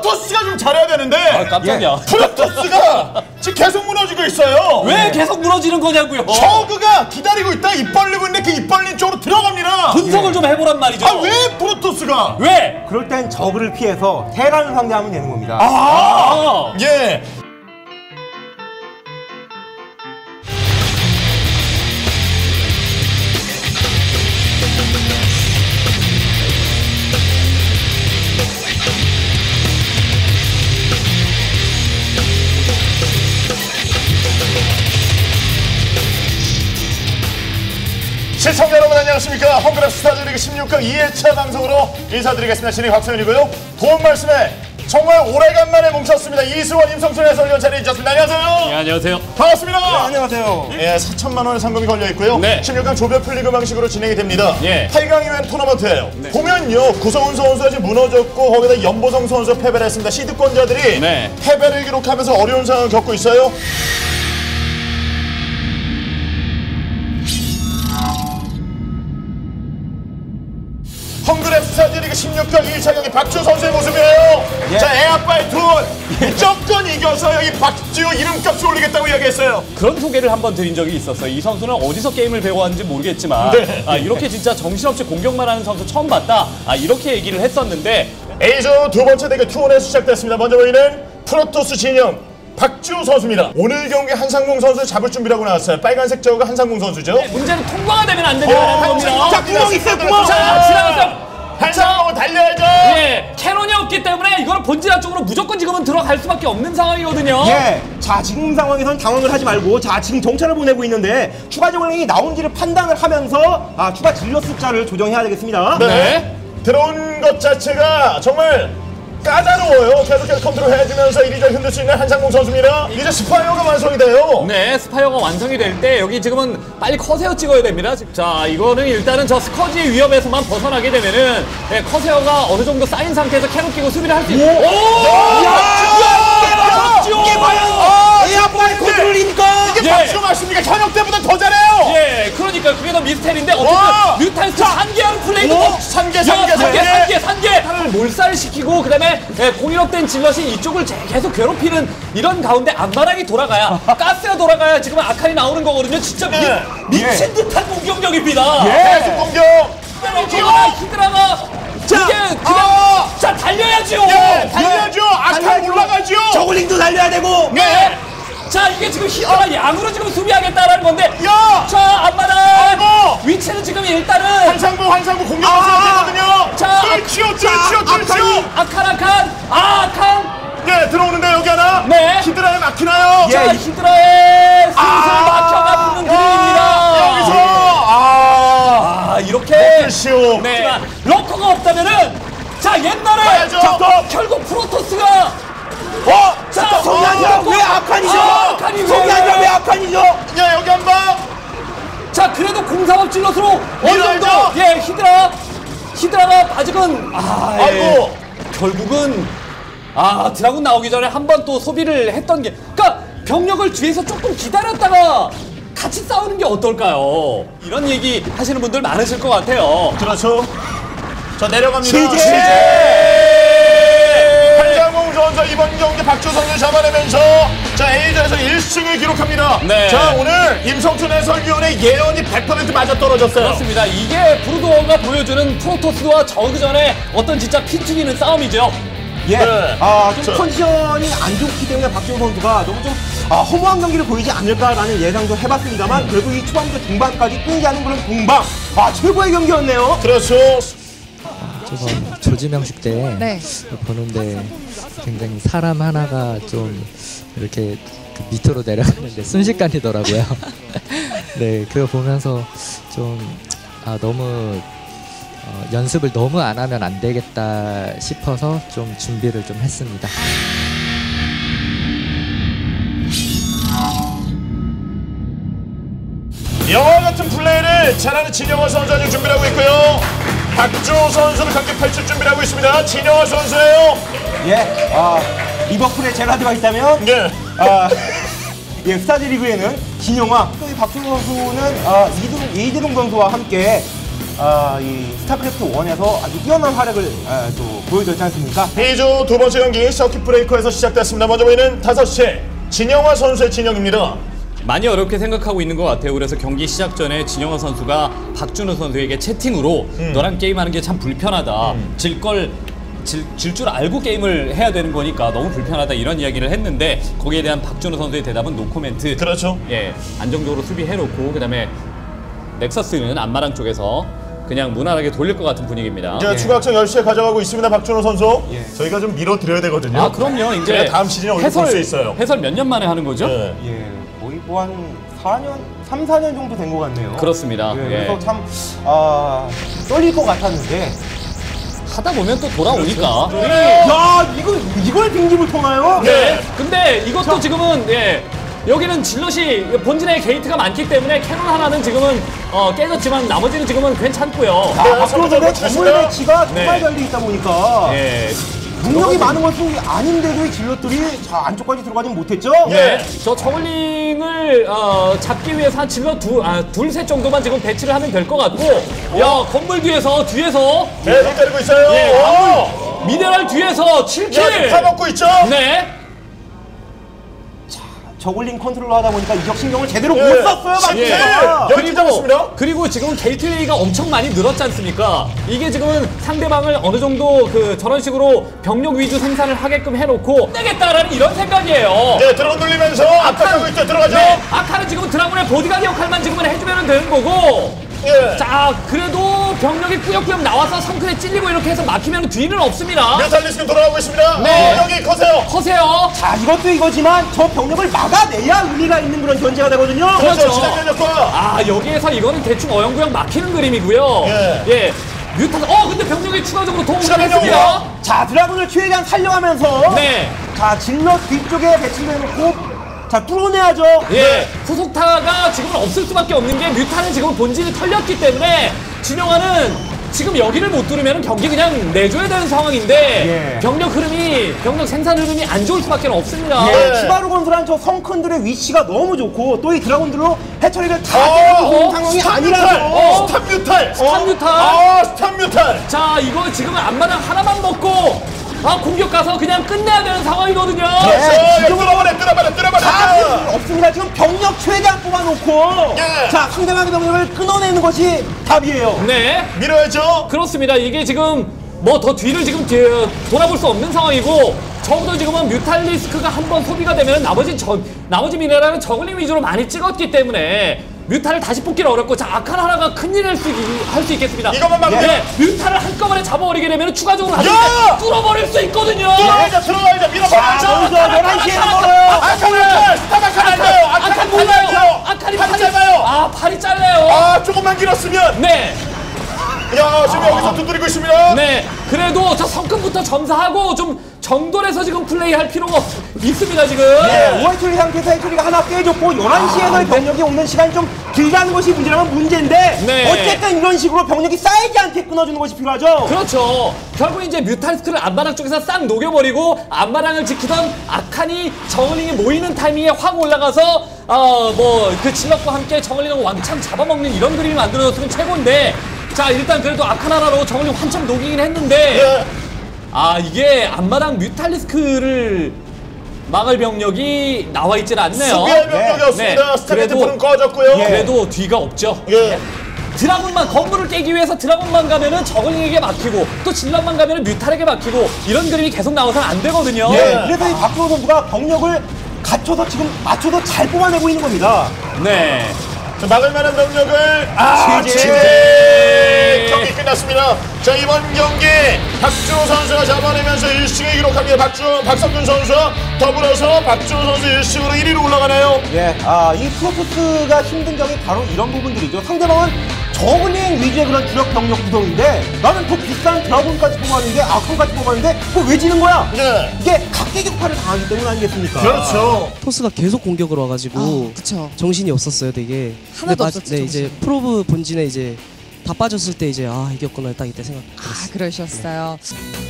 프로토스가 좀 잘해야 되는데. 깜짝이야. 프로토스가 지금 계속 무너지고 있어요. 왜 계속 무너지는 거냐고요. 저그가 기다리고 있다. 입 벌리고 있는데 그 입 벌린 쪽으로 들어갑니다. 분석을 좀 해보란 말이죠. 아, 왜 프로토스가? 왜? 그럴 땐 저그를 피해서 테란을 상대하면 되는 겁니다. 예. 시청자 여러분 안녕하십니까. 헝그랩 스타즈리그 16강 2회차 방송으로 인사드리겠습니다. 진행 박소연이고요. 도움 말씀에 정말 오래간만에 뭉쳤습니다. 이수원, 임성춘 해설위원 자리해 주셨습니다. 안녕하세요. 네, 안녕하세요. 반갑습니다. 네, 안녕하세요. 예, 4천만 원의 상금이 걸려 있고요. 네. 16강 조별 풀리그 방식으로 진행이 됩니다. 예. 8강 이후엔 토너먼트예요. 네. 보면요, 구성훈 선수가 지금 무너졌고 거기다 연보성 선수가 패배를 했습니다. 시드권자들이 네. 패배를 기록하면서 어려운 상황을 겪고 있어요. 헝그랩 스타즈리그 16강 1차 경기 박지우 선수의 모습이에요. 예. 자, 에아빠의 둘 무조건 이겨서 여기 박지우 이름값을 올리겠다고 이야기했어요. 그런 소개를 한번 드린 적이 있었어요. 이 선수는 어디서 게임을 배워왔는지 모르겠지만 네. 이렇게 진짜 정신없이 공격만 하는 선수 처음 봤다. 이렇게 얘기를 했었는데 A조 두 번째 대결 투혼에서 시작됐습니다. 먼저 보이는 프로토스 진영 박지우 선수입니다. 오늘 경기 한상봉 선수를 잡을 준비라고 나왔어요. 빨간색 저우가 한상봉 선수죠. 문제는 통과가 되면 안 된다는 겁니다. 자, 구멍 있어요, 구멍. 자, 지나가서 한상봉은 달려야죠. 예, 캐논이 없기 때문에 이거는 본진화 쪽으로 무조건 지금은 들어갈 수밖에 없는 상황이거든요. 예. 자, 지금 상황에선 당황을 하지 말고, 자, 지금 정찰을 보내고 있는데 추가 정령이 나온지를 판단을 하면서 추가 진료 숫자를 조정해야 되겠습니다. 네. 들어온 것 자체가 정말 까다로워요. 계속해서 컨트롤 해주면서 이리저리 흔들 수 있는 한상봉 선수입니다. 이제 스파이어가 완성이 돼요. 네, 스파이어가 완성이 될 때 여기 지금은 빨리 커세어 찍어야 됩니다. 자, 이거는 일단은 저 스커지의 위협에서만 벗어나게 되면은 커세어가 어느 정도 쌓인 상태에서 캐논 끼고 수비를 할 수 있고. 이게 과연 에어파이 컨트롤이니까. 이게 박지우 맞습니까? 현역 때보다 더 잘해요. 예, 그러니까 그게 더 미스테리인데 어쨌든 뮤탈스트 산계하는 플레이도 산계. 산계를 몰살시키고 그다음에 공일업된 질럿이 이쪽을 계속 괴롭히는 이런 가운데 앞마당이 돌아가야 가스가 돌아가야 지금 아칸이 나오는 거거든요. 진짜 미친 듯한 공격력입니다. 계속 공격. 히드라가 이게 그냥 자 달려야죠. 달려야죠. 아칸 올라가죠. 저글링도 달려야 되고. 네. 자, 이게 지금 히드라 양으로 지금 수비하겠다라는 건데. 자, 앞마당 위치는 지금 일단은 한상봉 공격하셔야 되거든요. 자, 뚫치요. 아칸. 네, 들어오는데 여기 하나. 네. 히드라에 막히나요? 자, 히드라에 슬슬 막혀가 붙는 그림입니다. 여기서 이렇게 뚫치요. 네. 러커가 없다면은 자, 옛날에 가야죠. 결국 프로토스가 자, 성향이라 왜 아칸이죠? 성향이라 왜 아칸이죠? 야, 여기 한 방. 자, 그래도 공사업 질럿으로 어느 정도 밀어야죠. 히드라가 아직은 아이고. 결국은 드라군 나오기 전에 한 번 또 소비를 했던 게, 그러니까 병력을 뒤에서 조금 기다렸다가 같이 싸우는 게 어떨까요? 이런 얘기 하시는 분들 많으실 것 같아요. 그렇죠. 자, 내려갑니다. 취재! 한상봉 선수 이번 경기 박지우 선수 잡아내면서 자, A조에서 1승을 기록합니다. 네. 자, 오늘 임성춘 해설위원의 예언이 100% 맞아떨어졌어요. 그렇습니다. 이게 브루도어가 보여주는 프로토스와 저그전의 어떤 진짜 피 튀기는 싸움이죠. 예. 네. 좀 컨디션이 안 좋기 때문에 박지우 선수가 너무 좀 허무한 경기를 보이지 않을까라는 예상도 해봤습니다만 그래도 이 초반부터 중반까지 끈기 하는 그런 공방 최고의 경기였네요. 그렇죠. 저번 조지명식 때 네. 보는데 굉장히 사람 하나가 좀 이렇게 그 밑으로 내려가는데 순식간이더라고요. 네, 그거 보면서 좀 너무 연습을 너무 안 하면 안 되겠다 싶어서 좀 준비를 좀 했습니다. 영화 같은 플레이를 잘하는 진영호 선수가 지금 준비를 하고 있고요. 박주호 선수는 경기 펼칠 준비를 하고 있습니다. 진영호 선수예요. 예. 리버풀에 제라드가 있다면 네. 예, 스타즈 리그에는 진영아, 또 이 박주호 선수는 이대동 선수와 함께 이 스타크래프트 1에서 아주 뛰어난 활약을 또 보여줬지 않습니까? B조 두 번째 경기 서킷 브레이커에서 시작됐습니다. 먼저 보이는 5시 진영화 선수의 진영입니다. 많이 어렵게 생각하고 있는 것 같아요. 그래서 경기 시작 전에 진영화 선수가 박준호 선수에게 채팅으로 너랑 게임하는 게 참 불편하다. 질 줄 알고 게임을 해야 되는 거니까 너무 불편하다 이런 이야기를 했는데 거기에 대한 박준호 선수의 대답은 노코멘트. 그렇죠. 예, 안정적으로 수비해놓고 그다음에 넥서스는 안마랑 쪽에서 그냥 무난하게 돌릴 것 같은 분위기입니다. 이제 추가 확정 10시에 가져가고 있습니다. 박준호 선수. 예. 저희가 좀 밀어드려야 되거든요. 아 그럼요. 이제 그래야 다음 시즌에 얼굴 볼 수 있어요. 해설 몇 년 만에 하는 거죠? 네. 예, 거의 뭐 한 3, 4년 정도 된 것 같네요. 그렇습니다. 예, 예. 그래서 참 떨릴 것 같았는데 하다 보면 또 돌아오니까. 야, 이걸 빙집을 통하요? 네. 근데 이것도 지금은 여기는 질럿이 본진에 게이트가 많기 때문에 캐논 하나는 지금은 깨졌지만 나머지는 지금은 괜찮고요. 박준호 선수의 건물 배치가 네. 정말 잘 돼 있다 보니까 예. 능력이 많은 것은 아닌데도 이 질럿들이 안쪽까지 들어가진 못했죠? 네. 저 저글링을 잡기 위해서 한 질럿 둘셋 정도만 지금 배치를 하면 될 것 같고, 야 건물 뒤에서 계속 때리고 있어요. 예, 오! 미네랄 뒤에서 7킬. 다 먹고 있죠. 네. 저글링 컨트롤 하다 보니까 이적 신경을 제대로 예. 못 썼어요, 예. 박준호가. 여기 잡았습니다. 그리고 지금 게이트웨이가 엄청 많이 늘었지 않습니까? 이게 지금은 상대방을 어느 정도 저런 식으로 병력 위주 생산을 하게끔 해놓고 내겠다라는 이런 생각이에요. 네, 드론 돌리면서 압박하고 있죠. 들어가죠. 네, 아카는 지금 드라군의 보디가드 역할만 지금은 해주면 되는 거고. 예. 자, 그래도 병력이 꾸역꾸역 나와서 성큰에 찔리고 이렇게 해서 막히면 뒤는 없습니다. 뮤탈리스크 돌아가고 있습니다. 네. 여기 커세요. 커세요. 자, 이것도 이거지만 저 병력을 막아내야 의미가 있는 그런 견제가 되거든요. 그렇죠. 진행력과 아, 여기에서 이거는 대충 어영부영 막히는 그림이고요. 예. 뮤탄, 근데 병력이 추가적으로 도움을 추가 했습니다. 병력이요? 자, 드라군을 최대한 살려가면서 네. 자, 질럿 뒤쪽에 배치를 해놓고 자, 뚫어내야죠. 예, 후속타가 지금은 없을 수밖에 없는 게 뮤탄은 지금 본진이 털렸기 때문에 진영아는 지금 여기를 못 뚫으면 경기 그냥 내줘야 되는 상황인데 예. 병력 생산 흐름이 안 좋을 수밖에 없습니다. 예, 치바루 건설한 저 성큰들의 위치가 너무 좋고 또 이 드라군들로 해처리를 다 때리고 있는 상황이 아니라서 스탑 뮤탈. 스탑 뮤탈. 스탑 뮤탈. 자, 이거 지금은 앞마당 하나만 먹고 공격 가서 그냥 끝내야 되는 상황이거든요. 다 없습니다. 지금 병력 최대한 뽑아놓고 예. 자, 상대방의 병력을 끊어내는 것이 답이에요. 네. 밀어야죠. 그렇습니다. 이게 지금 뭐 더 뒤를 지금 돌아볼 수 없는 상황이고 적어도 지금은 뮤탈리스크가 한번 소비가 되면 나머지 미네랄은 저글링 위주로 많이 찍었기 때문에 뮤탈을 다시 뽑기는 어렵고 자 아칸 하나가 큰일을 할 수 있겠습니다. 이것만 막으면 네, 뮤탈을 한꺼번에 잡아버리게 되면 추가적으로 한 야! 뚫어버릴 수 있거든요. 들어가야죠. 밀어버려야죠. 자, 먼저 11시에는 멀어요. 아칸 뮤탈. 스탑 아칸 안 돼요. 아칸 몰라요. 아칸이 팔이 짧아요. 팔이 잘려요. 조금만 길었으면. 네. 야, 지금 여기서 두드리고 있습니다. 네, 그래도 저 성큼부터 점사하고 좀 정돌해서 지금 플레이할 필요가 있습니다 지금. 네, 5월 처리 상태에서 해처리가 하나 깨졌고 11시에는 병력이 오는 시간이 좀 길다는 것이 문제라면 문제인데 네. 어쨌든 이런 식으로 병력이 쌓이지 않게 끊어주는 것이 필요하죠. 그렇죠. 결국 이제 뮤탈스크를 앞마당 쪽에서 싹 녹여버리고 앞마당을 지키던 아칸이 저글링이 모이는 타이밍에 확 올라가서 그 질럿과 함께 저글링을 왕창 잡아먹는 이런 그림이 만들어졌으면 최고인데 자 일단 그래도 아칸 하나로 저글링 한참 녹이긴 했는데 이게 앞마당 뮤탈리스크를 막을 병력이 나와 있질 않네요. 수비할 병력이었습니다. 네. 스타게트풀은 꺼졌고요. 그래도 뒤가 없죠. 예. 드라군만 건물을 깨기 위해서 드라군만 가면은 저글링에게 막히고 또 질럿만 가면은 뮤탈에게 막히고 이런 그림이 계속 나와서는 안 되거든요. 예, 그래서 이 박준호 선수가 병력을 갖춰서 지금 맞춰서 잘 뽑아내고 있는 겁니다. 네. 자, 막을 만한 병력을 제재. 경기 끝났습니다. 자, 이번 경기 박주호 선수가 잡아내면서 1승을 기록합니다. 박성준 선수와 더불어서 박주호 선수 1승으로 1위로 올라가네요. 예, 이 프로토스가 힘든 점이 바로 이런 부분들이죠. 상대방은 저글링 위주의 그런 주력 병력 구성인데 나는 더 비싼 드라곤까지 뽑았는데 아칸까지 뽑았는데 그거 왜 지는 거야? 네. 이게 각계격파를 당하기 때문 아니겠습니까? 그렇죠. 토스가 계속 공격을 와가지고 그쵸. 정신이 없었어요 되게. 하나도 근데 없었죠, 네, 이제 정신. 프로브 본진에 이제 다 빠졌을 때 이제 이겼구나 딱 이때 생각. 그러셨어요.